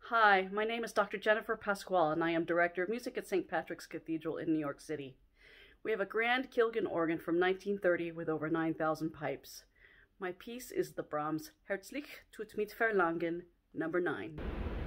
Hi, my name is Dr. Jennifer Pasquale, and I am Director of Music at St. Patrick's Cathedral in New York City. We have a grand Kilgan organ from 1930 with over 9,000 pipes. My piece is the Brahms Herzlich tut mit Verlangen, number 9.